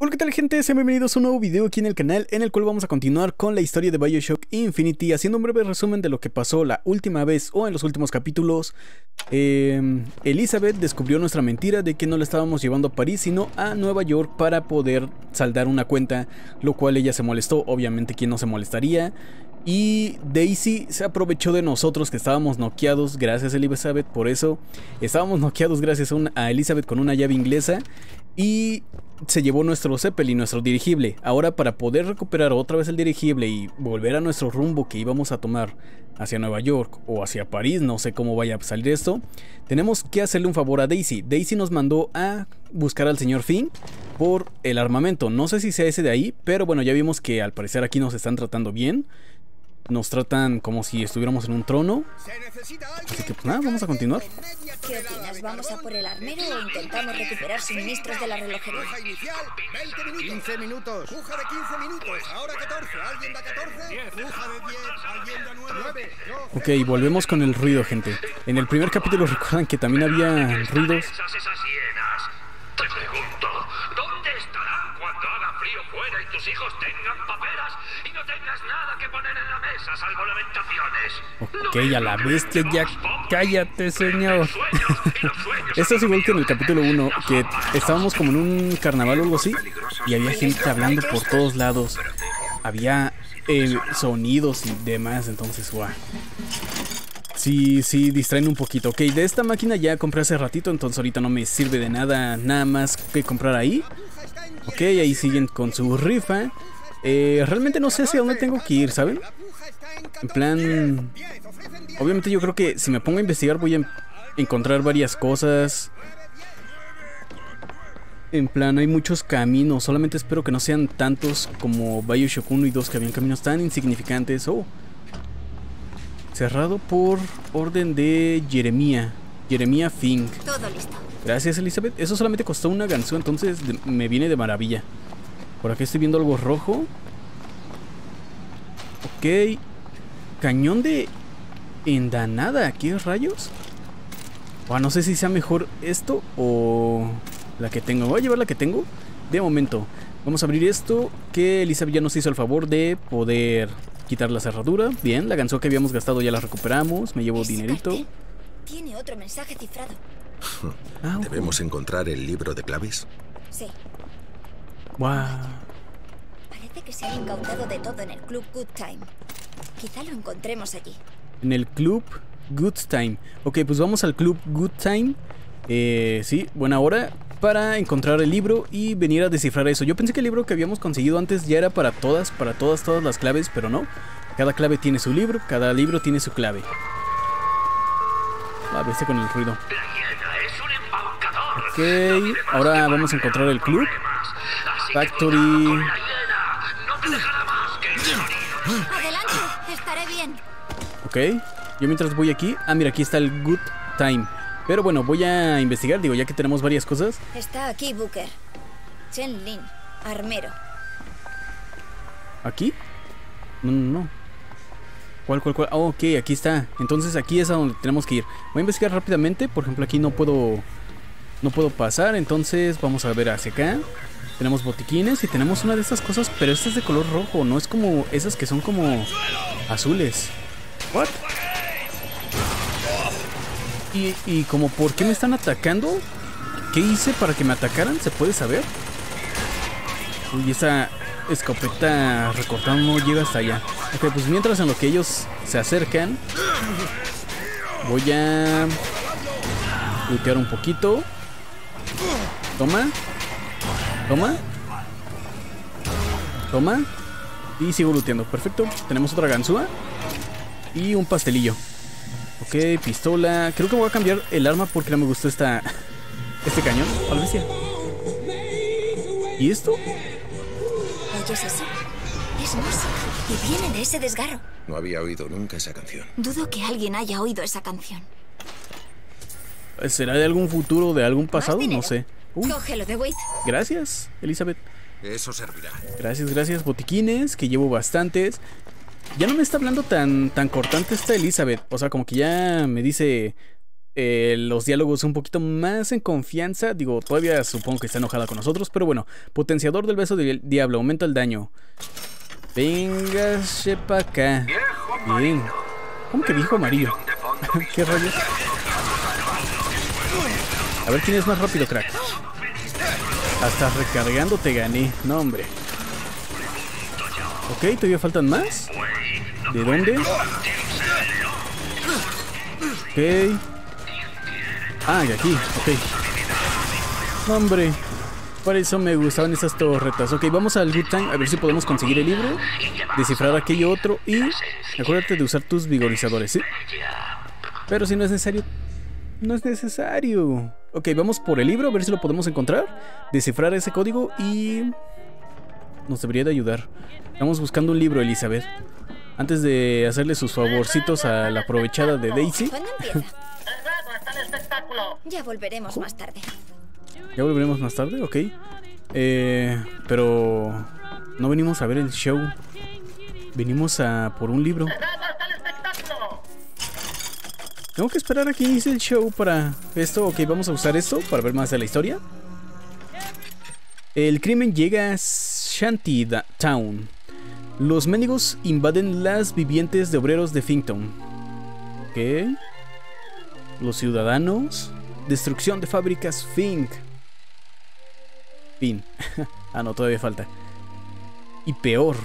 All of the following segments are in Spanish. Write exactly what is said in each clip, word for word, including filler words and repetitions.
Hola, ¿qué tal, gente? Sean bienvenidos a un nuevo video aquí en el canal, en el cual vamos a continuar con la historia de BioShock Infinity, haciendo un breve resumen de lo que pasó la última vez o en los últimos capítulos. eh, Elizabeth descubrió nuestra mentira de que no la estábamos llevando a París, sino a Nueva York para poder saldar una cuenta, lo cual ella se molestó. Obviamente, ¿quién no se molestaría? Y Daisy se aprovechó de nosotros, que estábamos noqueados. Gracias, Elizabeth, por eso. Estábamos noqueados gracias a, una, a Elizabeth con una llave inglesa. Y se llevó nuestro Zeppelin, nuestro dirigible. Ahora, para poder recuperar otra vez el dirigible y volver a nuestro rumbo que íbamos a tomar hacia Nueva York o hacia París, no sé cómo vaya a salir esto, tenemos que hacerle un favor a Daisy. Daisy nos mandó a buscar al señor Finn por el armamento. No sé si sea ese de ahí, pero bueno, ya vimos que al parecer aquí nos están tratando bien. Nos tratan como si estuviéramos en un trono. Así que pues nada, vamos a continuar. ¿Qué opinas? ¿Vamos a por el armero o intentamos recuperar suministros de la relojería? quince minutos. Puja de quince minutos. Ahora catorce. ¿Alguien da catorce? Puja de diez. ¿Alguien da nueve? Ok, volvemos con el ruido, gente. En el primer capítulo recuerdan que también había ruidos. Te pregunto, ¿dónde estarán cuando haga frío fuera y tus hijos tengan paperas y no tengas nada que poner en la mesa salvo lamentaciones? Ok, a la bestia, ya cállate, señor. Esto es igual que en el capítulo uno, que estábamos como en un carnaval o algo así, y había gente hablando por todos lados. Había eh, sonidos y demás, entonces, guau. Sí, sí, distraen un poquito. Ok, de esta máquina ya compré hace ratito, entonces ahorita no me sirve de nada, nada más que comprar ahí. Ok, ahí siguen con su rifa. Eh, realmente no sé hacia dónde tengo que ir, ¿saben? En plan... Obviamente yo creo que si me pongo a investigar voy a encontrar varias cosas. En plan, hay muchos caminos, solamente espero que no sean tantos como BioShock uno y dos, que habían caminos tan insignificantes. Oh, cerrado por orden de Jeremiah. Jeremiah Fink. Todo listo. Gracias, Elizabeth. Eso solamente costó una ganzúa, entonces de, me viene de maravilla. Por aquí estoy viendo algo rojo. Ok. Cañón de endanada. ¿Qué rayos? Oh, no sé si sea mejor esto o la que tengo. Voy a llevar la que tengo de momento. Vamos a abrir esto, que Elizabeth ya nos hizo el favor de poder quitar la cerradura. Bien, la ganzúa que habíamos gastado ya la recuperamos. Me llevo Ese dinerito. cartel tiene otro mensaje cifrado. Ah, ¿Debemos encontrar el libro de claves? Sí. wow. Parece que se ha incautado de todo en el Club Good Time. Quizá lo encontremos allí. En el Club Good Time. Ok, pues vamos al Club Good Time. Eh, sí, buena hora para encontrar el libro y venir a descifrar eso. Yo pensé que el libro que habíamos conseguido antes ya era para todas, para todas, todas las claves, pero no. Cada clave tiene su libro, cada libro tiene su clave. A ver, con el ruido. Ok, ahora vamos a encontrar el club. Factory. Adelante, estaré bien. Ok, yo mientras voy aquí. Ah, mira, aquí está el Good Time. Pero bueno, voy a investigar, digo, ya que tenemos varias cosas. Está aquí Booker. Chen Lin, armero. ¿Aquí? No, no, no. ¿Cuál, cuál, cuál? Oh, ok, aquí está. Entonces aquí es a donde tenemos que ir. Voy a investigar rápidamente. Por ejemplo, aquí no puedo No puedo pasar, entonces vamos a ver hacia acá. Tenemos botiquines y tenemos una de estas cosas, pero esta es de color rojo. No es como esas que son como azules. ¿What? Y, y como, ¿por qué me están atacando? ¿Qué hice para que me atacaran? ¿Se puede saber? Uy, esa escopeta recortada no llega hasta allá. Ok, pues mientras en lo que ellos se acercan, voy a lootear un poquito. Toma. Toma. Toma. Y sigo looteando. Perfecto. Tenemos otra ganzúa. Y un pastelillo. Ok, pistola. Creo que voy a cambiar el arma porque no me gustó esta este cañón. Alvesia. ¿Y esto? ¿Oyes eso? Es música y viene de ese desgarro. No había oído nunca esa canción. Dudo que alguien haya oído esa canción. ¿Será de algún futuro, de algún pasado? No sé. Uy. Cógelo de Wade. Gracias, Elizabeth. Eso servirá. Gracias, gracias. Botiquines, que llevo bastantes. Ya no me está hablando tan, tan cortante esta Elizabeth. O sea, como que ya me dice eh, los diálogos un poquito más en confianza. Digo, todavía supongo que está enojada con nosotros, pero bueno. Potenciador del beso del diablo, aumenta el daño. Véngase pa' acá. Bien. ¿Cómo que viejo amarillo? ¿Qué rayos? A ver quién es más rápido, crack. Hasta recargando te gané. No, hombre. Ok, todavía faltan más. ¿De dónde? Ok. Ah, de aquí, ok. No, hombre. Por eso me gustaban esas torretas. Ok, vamos al Good Time a ver si podemos conseguir el libro, descifrar aquello otro y acuérdate de usar tus vigorizadores, ¿sí? Pero si no es necesario, no es necesario. Ok, vamos por el libro a ver si lo podemos encontrar, descifrar ese código y nos debería de ayudar. Estamos buscando un libro, Elizabeth. Antes de hacerle sus favorcitos a la aprovechada de Daisy. ¿Cuándo empieza? Ya volveremos más tarde. ¿Ya volveremos más tarde? Ok. Eh, pero no venimos a ver el show. Venimos a por un libro. Tengo que esperar a que inicie el show para esto. Ok, vamos a usar esto para ver más de la historia. El crimen llega a Shanty Town. Los mendigos invaden las viviendas de obreros de Finkton. Ok. Los ciudadanos. Destrucción de fábricas Fink. Fin. Ah, no, todavía falta. Y peor.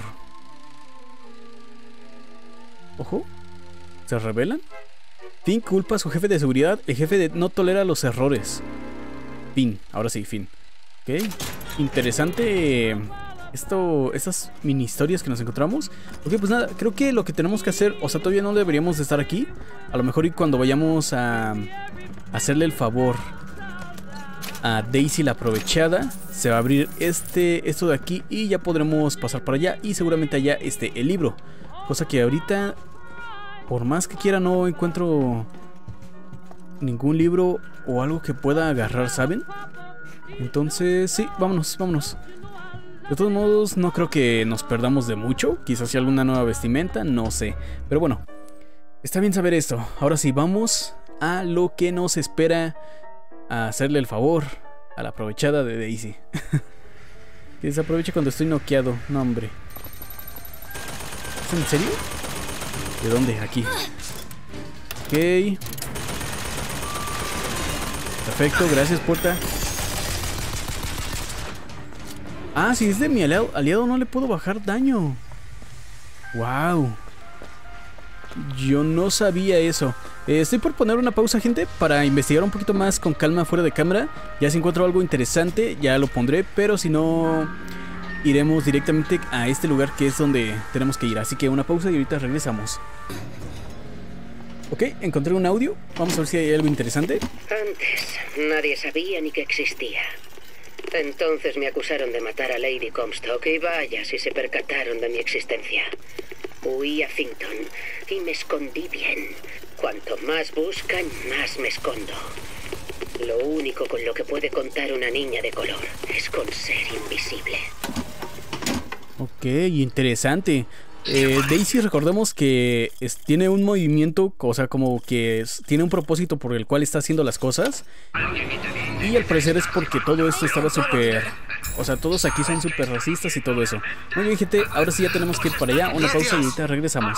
Ojo. ¿Se rebelan? Fink culpa a su jefe de seguridad. El jefe de no tolera los errores. Fin. Ahora sí, fin. Ok. Interesante. Esto, estas mini historias que nos encontramos. Ok, pues nada, creo que lo que tenemos que hacer, o sea, todavía no deberíamos de estar aquí. A lo mejor y cuando vayamos a hacerle el favor a Daisy la aprovechada, se va a abrir este, esto de aquí y ya podremos pasar para allá. Y seguramente allá esté el libro. Cosa que ahorita, por más que quiera, no encuentro ningún libro o algo que pueda agarrar, ¿saben? Entonces, sí, vámonos, vámonos. De todos modos, no creo que nos perdamos de mucho. Quizás sea alguna nueva vestimenta, no sé. Pero bueno, está bien saber esto. Ahora sí, vamos a lo que nos espera, a hacerle el favor a la aprovechada de Daisy. Que desaproveche cuando estoy noqueado. No, hombre. ¿Es en serio? ¿De dónde? Aquí. Ok. Perfecto, gracias, puerta. Ah, si es de mi aliado, aliado no le puedo bajar daño. Wow. Yo no sabía eso. eh, Estoy por poner una pausa, gente, para investigar un poquito más con calma fuera de cámara. Ya si encuentro algo interesante, ya lo pondré. Pero si no, iremos directamente a este lugar que es donde tenemos que ir. Así que una pausa y ahorita regresamos. Ok, encontré un audio. Vamos a ver si hay algo interesante. Antes, nadie sabía ni que existía. Entonces me acusaron de matar a Lady Comstock y vaya si se percataron de mi existencia. Huí a Finkton y me escondí bien. Cuanto más buscan, más me escondo. Lo único con lo que puede contar una niña de color es con ser invisible. Ok, interesante. Eh, Daisy, recordemos que es, tiene un movimiento, o sea, como que es, tiene un propósito por el cual está haciendo las cosas. Y al parecer es porque todo esto estaba súper... O sea, todos aquí son súper racistas y todo eso. Muy bien, gente, ahora sí ya tenemos que ir para allá. Una pausa y ahorita regresamos.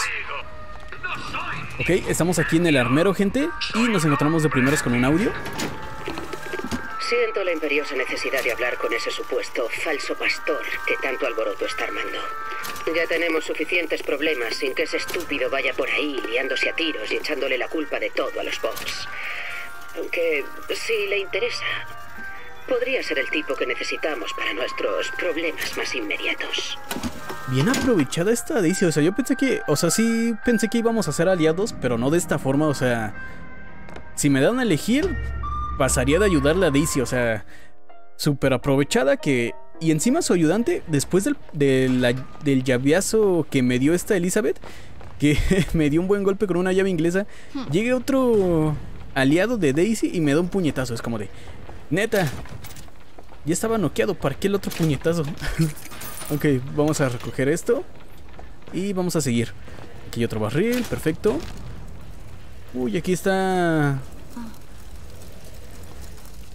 Ok, estamos aquí en el armero, gente. Y nos encontramos de primeros con un audio. Siento la imperiosa necesidad de hablar con ese supuesto falso pastor que tanto alboroto está armando. Ya tenemos suficientes problemas sin que ese estúpido vaya por ahí liándose a tiros y echándole la culpa de todo a los bots. Aunque, si le interesa, podría ser el tipo que necesitamos para nuestros problemas más inmediatos. Bien aprovechada esta Daisy, o sea, yo pensé que, o sea, sí pensé que íbamos a ser aliados, pero no de esta forma, o sea, si me dan a elegir, pasaría de ayudarle a Daisy, o sea, súper aprovechada que... Y encima su ayudante, después del, del, del llaveazo que me dio esta Elizabeth, que me dio un buen golpe con una llave inglesa, llega otro aliado de Daisy y me da un puñetazo, es como de... Neta, ya estaba noqueado, ¿para qué el otro puñetazo? Ok, vamos a recoger esto y vamos a seguir. Aquí hay otro barril, perfecto. Uy, aquí está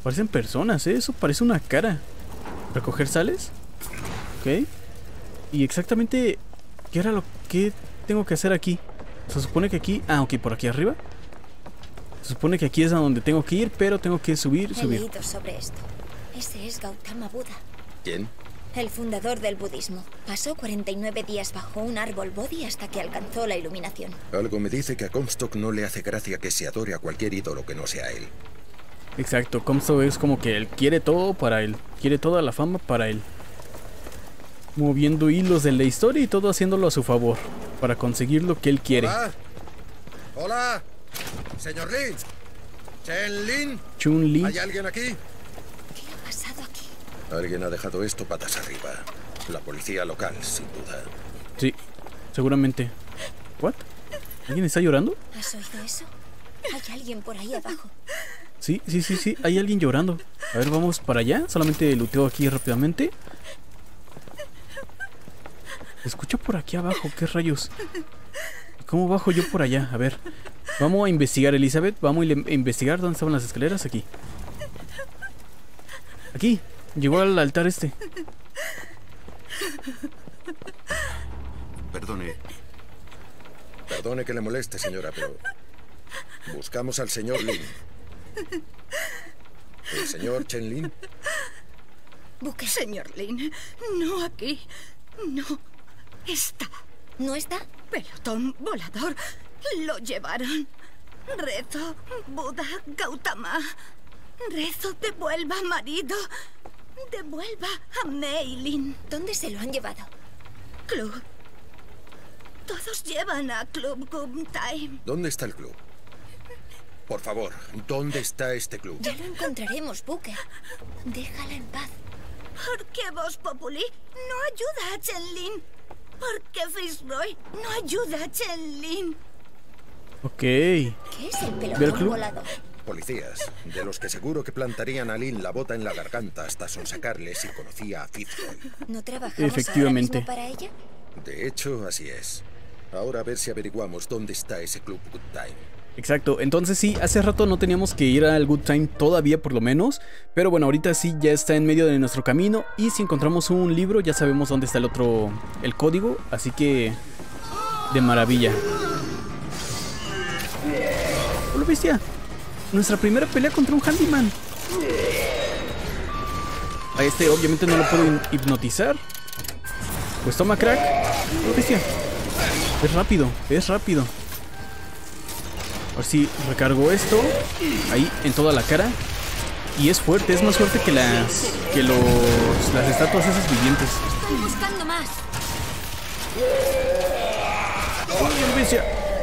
Parecen personas, ¿eh? Eso parece una cara. Recoger sales. Ok. Y exactamente... ¿Qué era lo que tengo que hacer aquí? Se supone que aquí... Ah, ok, por aquí arriba. Se supone que aquí es a donde tengo que ir, pero tengo que subir, subir. He leído sobre esto. Ese es Gautama Buda. ¿Quién? El fundador del budismo. Pasó cuarenta y nueve días bajo un árbol bodhi hasta que alcanzó la iluminación. Algo me dice que a Comstock no le hace gracia que se adore a cualquier ídolo que no sea él. Exacto, Comstock es como que él quiere todo para él. Quiere toda la fama para él. Moviendo hilos de la historia y todo haciéndolo a su favor. Para conseguir lo que él quiere. Hola. Hola. Señor Lin. Chen Lin. Chun Li. ¿Hay alguien aquí? ¿Qué ha pasado aquí? Alguien ha dejado esto patas arriba. La policía local, sin duda. Sí, seguramente. ¿What? ¿Alguien está llorando? ¿Has oído eso? Hay alguien por ahí abajo. Sí, sí, sí, sí, hay alguien llorando. A ver, vamos para allá. Solamente luteo aquí rápidamente. Escucho por aquí abajo, ¿qué rayos? ¿Cómo bajo yo por allá? A ver, vamos a investigar, Elizabeth. Vamos a investigar dónde estaban las escaleras. Aquí. Aquí, llegó al altar este. Perdone. Perdone que le moleste, señora, pero... buscamos al señor Lin. ¿El señor Chen Lin? Buque. Señor Lin, no aquí. No está. ¿No está? Pelotón volador. Lo llevaron. Rezo, Buda, Gautama. Rezo, devuelva, marido. Devuelva a Meilin. ¿Dónde se lo han llevado? Club. Todos llevan a Club Good Time. ¿Dónde está el club? Por favor, ¿dónde está este club? Ya lo encontraremos, Buque. Déjala en paz. ¿Por qué Voz Populi no ayuda a Chen Lin? ¿Por qué Fitzroy no ayuda a Chen Lin? Ok. ¿Qué es el ¿Ve el pelotón club? volador? Policías, de los que seguro que plantarían a Lin la bota en la garganta hasta sonsacarle si conocía a Fitzroy. ¿No trabajamos Efectivamente. ahora mismo para ella? De hecho, así es. Ahora a ver si averiguamos dónde está ese club Good Time. Exacto, entonces sí, hace rato no teníamos que ir al Good Time todavía por lo menos. Pero bueno, ahorita sí ya está en medio de nuestro camino. Y si encontramos un libro ya sabemos dónde está el otro, el código. Así que... de maravilla. ¡Hola, bestia! Nuestra primera pelea contra un handyman. A este obviamente no lo puedo hipnotizar. Pues toma, crack. ¡Hola, bestia! Es rápido, es rápido. A ver si recargo esto. Ahí, en toda la cara. Y es fuerte, es más fuerte que las... que los... las estatuas esas vivientes. Estoy buscando más. ¡Oh, bestia!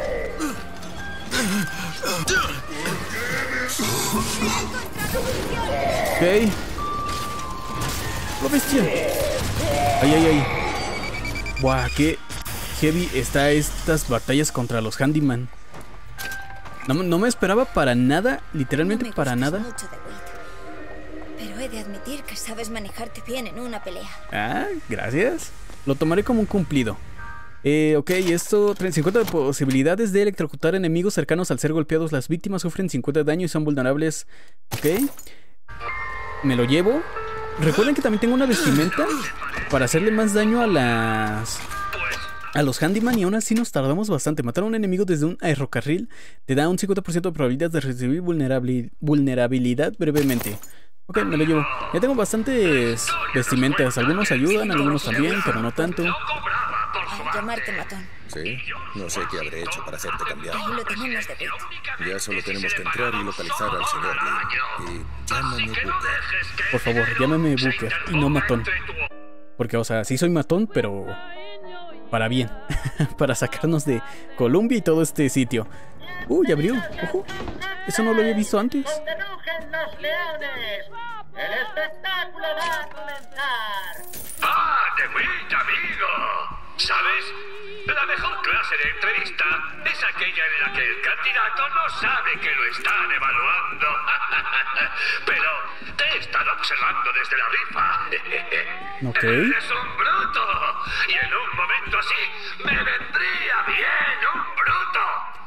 Ok. ¡Oh, bestia! Ay, ay, ay. Buah, qué heavy está estas batallas contra los handyman. No, no me esperaba para nada, literalmente No me para gustas nada. mucho de Wade, pero he de admitir que sabes manejarte bien en una pelea. Ah, gracias. Lo tomaré como un cumplido. Eh, ok, esto, cincuenta posibilidades de electrocutar enemigos cercanos al ser golpeados. Las víctimas sufren cincuenta de daño y son vulnerables. Ok. Me lo llevo. Recuerden que también tengo una vestimenta para hacerle más daño a las... a los handyman, y aún así nos tardamos bastante. Matar a un enemigo desde un aerocarril te da un cincuenta por ciento de probabilidad de recibir vulnerabili- vulnerabilidad brevemente. Ok, me lo llevo. Ya tengo bastantes vestimentas. Algunos ayudan, algunos también, pero no tanto. A llamarte matón. ¿Sí? No sé qué habré hecho para hacerte cambiar. Ahí lo tenemos de Wade. Ya solo tenemos que entrar y localizar al señor Lin. Y llámame Booker. Por favor, llámame Booker y no matón. Porque, o sea, sí soy matón, pero... para bien. Para sacarnos de Colombia y todo este sitio. Uy, abrió. Ojo. Eso no lo había visto antes. ¡Donde rugen los leones! ¡El espectáculo va a comenzar! ¡Ah, te fuiste, amigo! ¿Sabes? La mejor clase de entrevista es aquella en la que el candidato no sabe que lo están evaluando. Pero te he estado observando desde la rifa. Ok. Eres un bruto. Y en un momento así me vendría bien un bruto.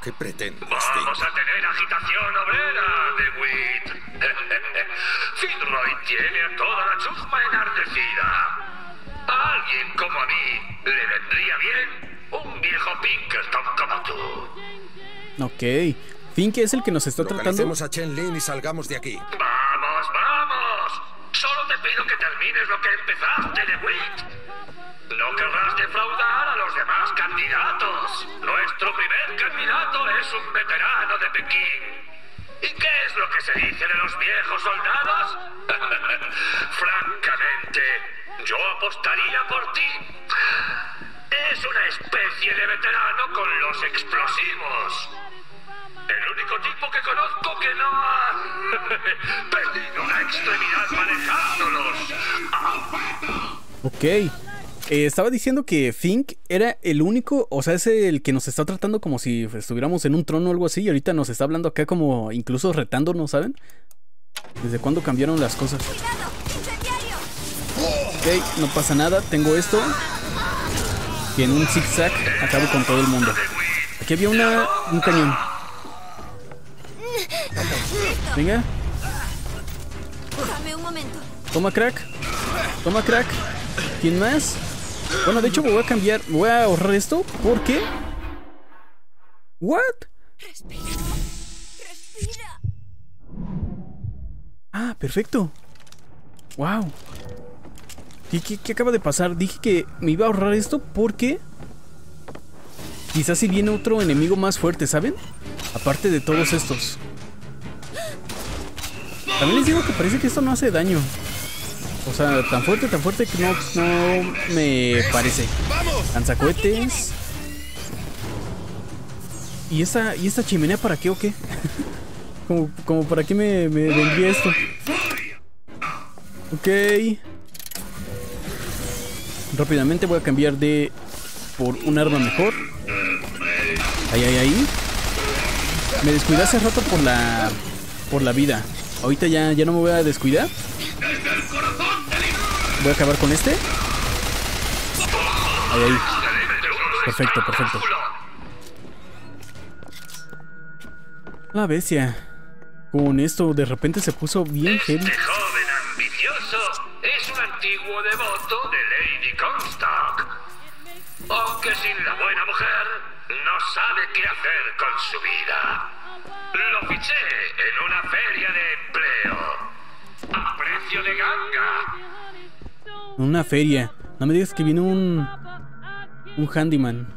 ¿Qué pretendes, Vamos Fink? a tener agitación obrera, DeWitt. Fitzroy tiene a toda la chusma enardecida. A alguien como a mí le vendría bien un viejo Pinkerton como tú. Ok. Fink es el que nos está tratando. Localicemos a Chen Lin y salgamos de aquí. ¡Vamos, vamos! Solo te pido que termines lo que empezaste, DeWitt. No querrás defraudar a los demás candidatos. Nuestro primer candidato es un veterano de Pekín. ¿Y qué es lo que se dice de los viejos soldados? Francamente, yo apostaría por ti. Es una especie de veterano con los explosivos. El único tipo que conozco que no ha perdido una extremidad manejándolos. Ok. Eh, estaba diciendo que Fink era el único, o sea, es el que nos está tratando como si estuviéramos en un trono o algo así. Y ahorita nos está hablando acá como incluso retándonos, ¿saben? ¿Desde cuándo cambiaron las cosas? Ok, no pasa nada. Tengo esto. Y en un zigzag acabo con todo el mundo. Aquí había una, un cañón. Venga. Dame un momento. Toma, crack. Toma, crack. ¿Quién más? Bueno, de hecho me voy a cambiar. Voy a ahorrar esto porque... ¿What? Respira. Respira. Ah, perfecto. Wow. ¿Qué, qué, qué acaba de pasar? Dije que me iba a ahorrar esto porque... quizás si viene otro enemigo más fuerte, ¿saben? Aparte de todos estos. También les digo que parece que esto no hace daño. O sea, tan fuerte, tan fuerte que no, no me parece. Lanzacohetes. ¿Y esta, ¿Y esta chimenea para qué o qué? como, como para qué me, me vendría esto. Ok. Rápidamente voy a cambiar de... por un arma mejor. Ahí, ahí, ahí. Me descuidé hace rato por la... por la vida. Ahorita ya, ya no me voy a descuidar. Voy a acabar con este. Ahí, ahí. Perfecto, perfecto. La bestia. Con esto de repente se puso bien heavy. Este joven ambicioso es un antiguo devoto de Lady Comstock. Aunque sin la buena mujer, no sabe qué hacer con su vida. Lo fiché en una feria de empleo. A precio de ganga. Una feria. No me digas que viene un... un handyman.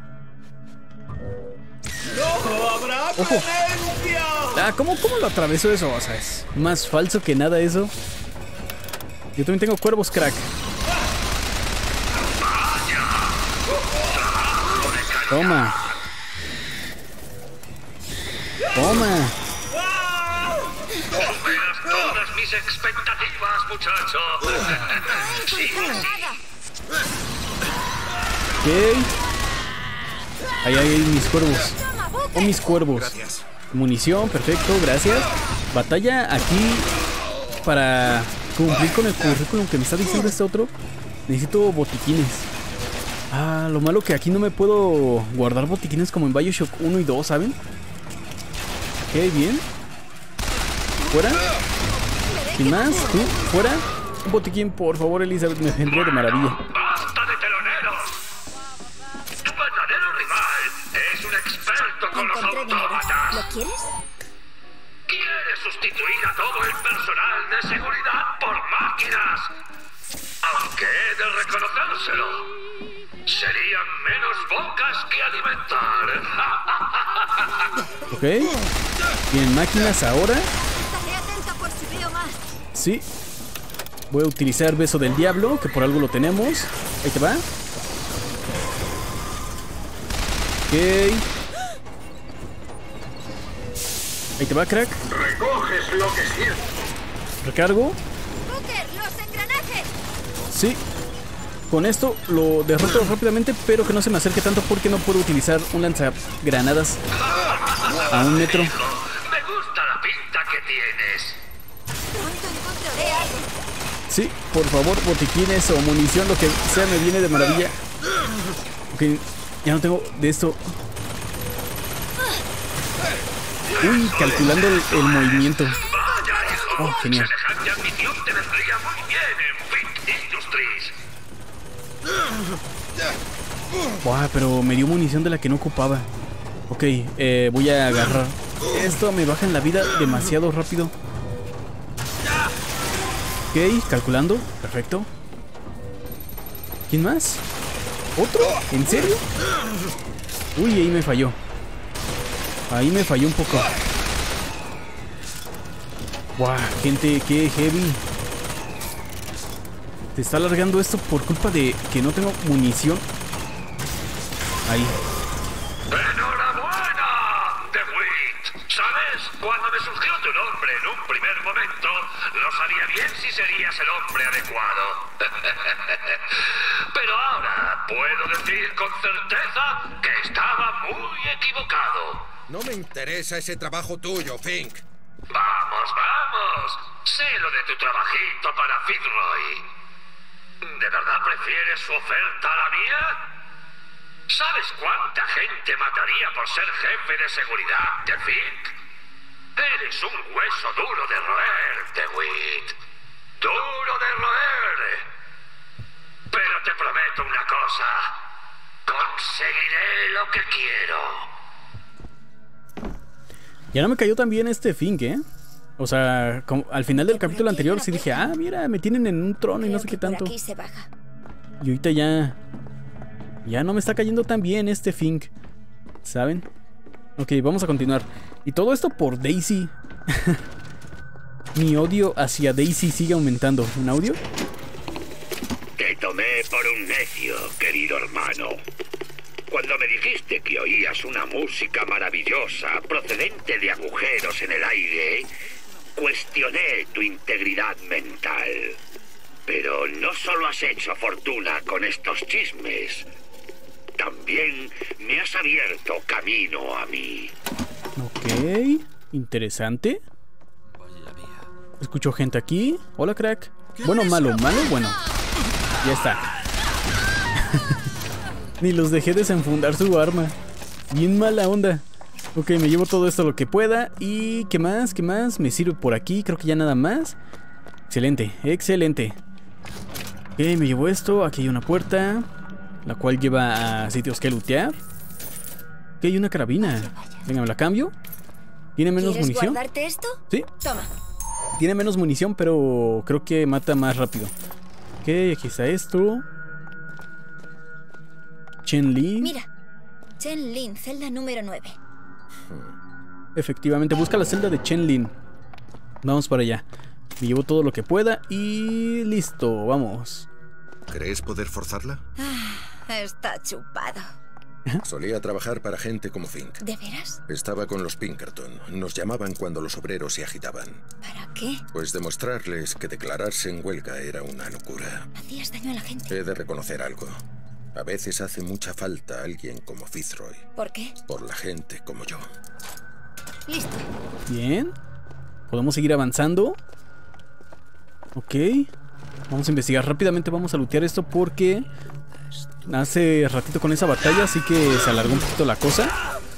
Ojo. Ah, ¿cómo, ¿cómo lo atravesó eso? O sea, es más falso que nada eso. Yo también tengo cuervos, crack. Toma. Toma. Superas todas mis expectativas, muchacho. Sí, sí. Ok. Ahí hay mis cuervos. O mis cuervos. Gracias. Munición, perfecto, gracias. Batalla aquí para cumplir con el currículum que me está diciendo este otro. Necesito botiquines. Ah, lo malo que aquí no me puedo guardar botiquines como en BioShock uno y dos, ¿saben? Ok, bien. Fuera. ¿Quién más? ¿Tú? ¿Fuera? Un botiquín, por favor, Elizabeth, me vendría de maravilla. ¡Basta de teloneros! Tu verdadero rival es un experto con los Encontré dinero. autómatas. ¿Lo quieres? Quiere sustituir a todo el personal de seguridad por máquinas. Aunque he de reconocérselo, serían menos bocas que alimentar. Ok. Tienen máquinas ahora. Estaré atenta por si veo más. Sí. Voy a utilizar Beso del Diablo, que por algo lo tenemos. Ahí te va. Ok. Ahí te va, crack. Recoges lo que sientes. Recargo. Booker, los engranajes. Sí. Con esto lo derroto rápidamente, pero que no se me acerque tanto porque no puedo utilizar un lanzagranadas a un metro. Me gusta la pinta que tienes. Pronto encontraré algo. Sí, por favor, botiquines o munición, lo que sea, me viene de maravilla. Ok, ya no tengo de esto. Uy, calculando el, el movimiento. Vaya, hijo. Oh, genial. Semejante ambición te vendría muy bien en Fink Industries. Buah, pero me dio munición de la que no ocupaba. Ok, eh, voy a agarrar. Esto me baja en la vida demasiado rápido. Ok, calculando. Perfecto. ¿Quién más? ¿Otro? ¿En serio? Uy, ahí me falló. Ahí me falló un poco. Buah, gente, qué heavy. Se está alargando esto por culpa de que no tengo munición. Ahí. ¡Enhorabuena, DeWitt! ¿Sabes? Cuando me surgió tu nombre en un primer momento, no sabía bien si serías el hombre adecuado. Pero ahora puedo decir con certeza que estaba muy equivocado. No me interesa ese trabajo tuyo, Fink. Vamos, vamos. Sé lo de tu trabajito para Fitzroy. ¿De verdad prefieres su oferta a la mía? ¿Sabes cuánta gente mataría por ser jefe de seguridad de Fink? Eres un hueso duro de roer, DeWitt. Duro de roer. Pero te prometo una cosa. Conseguiré lo que quiero. Ya no me cayó tan bien este Fink, ¿eh? O sea, como al final del capítulo anterior sí dije, ah, mira, me tienen en un trono y no sé qué tanto. Aquí se baja. Y ahorita ya... Ya no me está cayendo tan bien este Fink. ¿Saben? Ok, vamos a continuar. Y todo esto por Daisy. Mi odio hacia Daisy sigue aumentando. ¿Un audio? Te tomé por un necio, querido hermano. Cuando me dijiste que oías una música maravillosa procedente de agujeros en el aire, cuestioné tu integridad mental. Pero no solo has hecho fortuna con estos chismes, también me has abierto camino a mí. Ok, interesante. Escucho gente aquí. Hola, crack. Bueno, malo, malo, bueno. Ya está. Ni los dejé desenfundar su arma. Bien mala onda. Ok, me llevo todo esto lo que pueda. ¿Y qué más? ¿Qué más? Me sirve por aquí. Creo que ya nada más. Excelente, excelente. Ok, me llevo esto. Aquí hay una puerta, la cual lleva a sitios que lootear. Ok, hay una carabina. Venga, ¿me la cambio? ¿Tiene menos ¿Quieres munición? guardarte esto? Sí. Toma. Tiene menos munición, pero creo que mata más rápido. Ok, aquí está esto. Chen Li. Mira. Chen Lin, celda número nueve. Efectivamente, busca la celda de Chen Lin. Vamos para allá. Me llevo todo lo que pueda y listo, vamos. ¿Crees poder forzarla? Ah, está chupado. Solía trabajar para gente como Fink. ¿De veras? Estaba con los Pinkerton. Nos llamaban cuando los obreros se agitaban. ¿Para qué? Pues demostrarles que declararse en huelga era una locura. Hacías daño a la gente. He de reconocer algo. A veces hace mucha falta alguien como Fitzroy. ¿Por qué? Por la gente como yo. Listo. Bien. Podemos seguir avanzando. Ok. Vamos a investigar rápidamente. Vamos a lootear esto porque hace ratito con esa batalla, así que se alargó un poquito la cosa.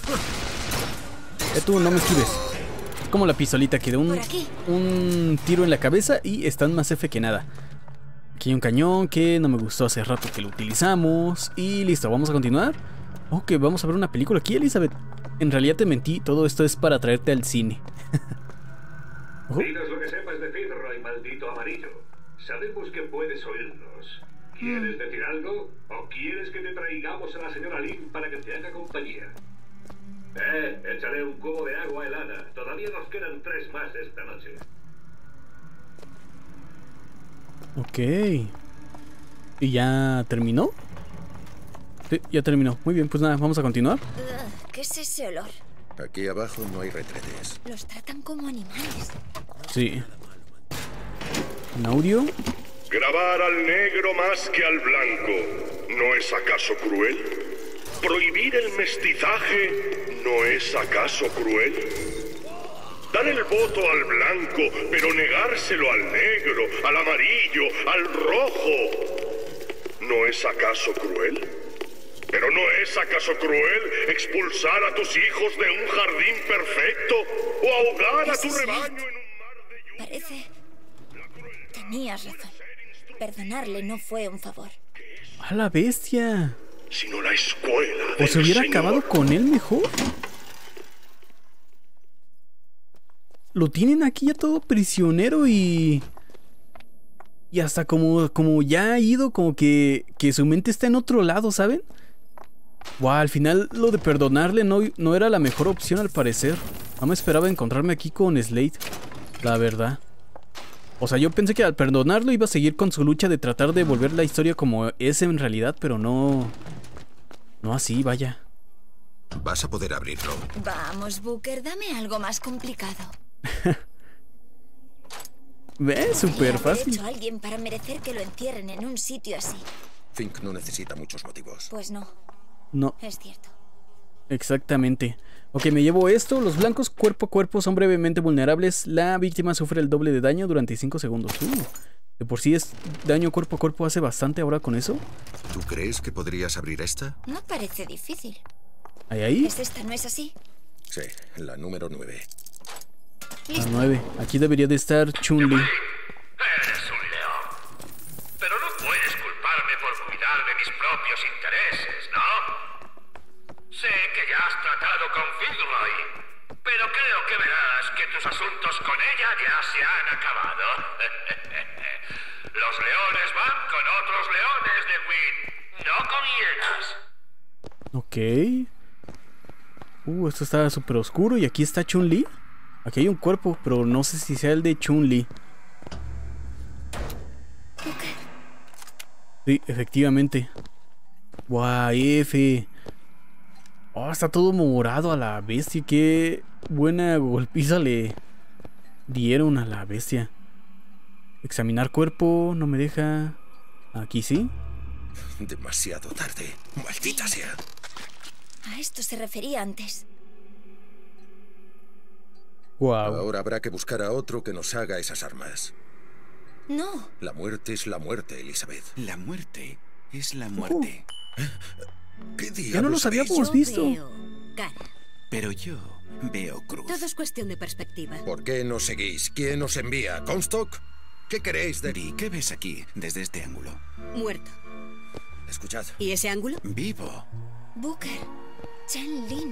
Eh, tú no me esquives. Como la pistolita que de un, un tiro en la cabeza y están más F que nada. Aquí hay un cañón que no me gustó hace rato que lo utilizamos. Y listo, vamos a continuar. Ok, vamos a ver una película aquí, Elizabeth. En realidad te mentí, todo esto es para traerte al cine. uh. Dinos lo que sepas de Fitzroy, maldito amarillo. Sabemos que puedes oírnos. ¿Quieres decir algo? ¿O quieres que te traigamos a la señora Lin para que te haga compañía? Eh, échale un cubo de agua helada. Todavía nos quedan tres más esta noche. Ok. ¿Y ya terminó? Sí, ya terminó. Muy bien, pues nada, vamos a continuar. Ugh, ¿qué es ese olor? Aquí abajo no hay retretes. Los tratan como animales. Sí. ¿Un audio? Grabar al negro más que al blanco, ¿no es acaso cruel? ¿Prohibir el mestizaje no es acaso cruel? Dar el voto al blanco, pero negárselo al negro, al amarillo, al rojo, ¿no es acaso cruel? ¿Pero no es acaso cruel expulsar a tus hijos de un jardín perfecto o ahogar a tu rebaño en un mar de lluvia? Parece... Tenías razón. Perdonarle no fue un favor. ¡A la bestia! Sino la escuela ¿O se hubiera Señor. acabado con él mejor? Lo tienen aquí ya todo prisionero y... Y hasta como, como ya ha ido, como que, que su mente está en otro lado, ¿saben? Wow, al final lo de perdonarle no, no era la mejor opción al parecer. No me esperaba encontrarme aquí con Slade, la verdad. O sea, yo pensé que al perdonarlo iba a seguir con su lucha de tratar de volver la historia como es en realidad, pero no... No así, vaya. Vas a poder abrirlo. Vamos, Booker, dame algo más complicado. ¿Ves? Súper Podría haber fácil. hecho a alguien para merecer que lo encierren en un sitio así. Fink no necesita muchos motivos. Pues no, No, es cierto. exactamente. Ok, me llevo esto. Los blancos cuerpo a cuerpo son brevemente vulnerables. La víctima sufre el doble de daño durante cinco segundos. Uh, de por sí es daño cuerpo a cuerpo, hace bastante ahora con eso. ¿Tú crees que podrías abrir esta? No parece difícil. ¿Ahí, ahí? ¿Es esta, no es así? Sí, la número nueve. La nueve. Aquí debería de estar Chun-Li. Eres un león. Pero no puedes culparme por cuidar de mis propios intereses, ¿no? Sé que ya has tratado con Fitzroy, pero creo que verás que tus asuntos con ella ya se han acabado. Los leones van con otros leones de Wynn, no con hienas. Ok. Uh, esto está súper oscuro. Y aquí está Chun-Li. Aquí hay un cuerpo, pero no sé si sea el de Chun-Li. Sí, efectivamente. Guau, F. Oh, está todo morado a la bestia. Qué buena golpiza le dieron a la bestia. Examinar cuerpo, no me deja. Aquí sí. Demasiado tarde. Maldita sea. A esto se refería antes. Wow. Ahora habrá que buscar a otro que nos haga esas armas. No. La muerte es la muerte, Elizabeth. La muerte es la muerte. Uh. ¿Qué diablos Ya no los habíamos habéis? Yo visto. veo cara. Pero yo veo cruz. Todo es cuestión de perspectiva. ¿Por qué nos seguís? ¿Quién os envía? ¿Comstock? ¿Qué queréis de...? Di, ¿qué ves aquí desde este ángulo? Muerto. Escuchad. ¿Y ese ángulo? Vivo. Booker. Chen Lin.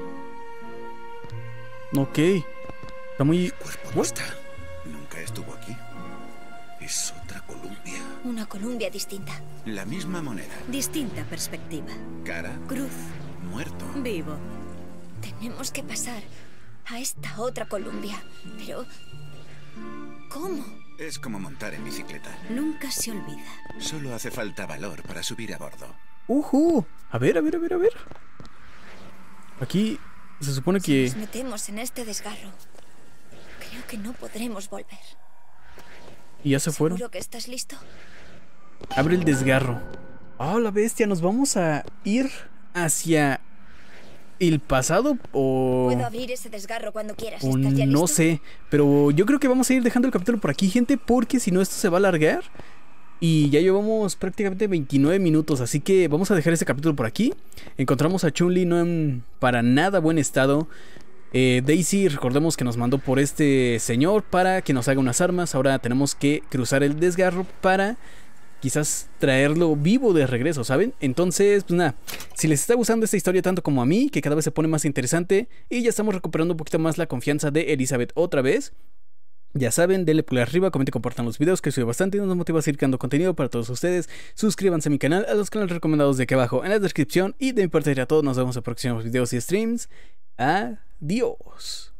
Ok. Está muy... El cuerpo no está. Nunca estuvo aquí. Es otra Columbia. Una Columbia distinta. La misma moneda. Distinta perspectiva. Cara, Cruz. muerto. Vivo. Tenemos que pasar a esta otra Columbia. Pero... ¿cómo? Es como montar en bicicleta. Nunca se olvida. Solo hace falta valor para subir a bordo. Ujú. A ver, a ver, a ver, a ver. Aquí se supone Si que... nos metemos en este desgarro, creo que no podremos volver. Y ya se fueron. ¿Seguro que estás listo? Abre el desgarro. Oh, la bestia. ¿Nos vamos a ir hacia el pasado o...? Puedo abrir ese desgarro cuando quieras. o ¿Estás ya listo? no sé. Pero yo creo que vamos a ir dejando el capítulo por aquí, gente, porque si no esto se va a alargar. Y ya llevamos prácticamente veintinueve minutos, así que vamos a dejar este capítulo por aquí. Encontramos a Chun-Li no en para nada buen estado. Eh, Daisy, recordemos que nos mandó por este señor para que nos haga unas armas. Ahora tenemos que cruzar el desgarro para quizás traerlo vivo de regreso, ¿saben? Entonces, pues nada, si les está gustando esta historia tanto como a mí, que cada vez se pone más interesante y ya estamos recuperando un poquito más la confianza de Elizabeth otra vez, ya saben, denle pulgar arriba, comenten y compartan los videos, que ayuda bastante y nos motiva a seguir creando contenido para todos ustedes. Suscríbanse a mi canal, a los canales recomendados de aquí abajo en la descripción. Y de mi parte sería todo, nos vemos en próximos videos y streams. Adiós.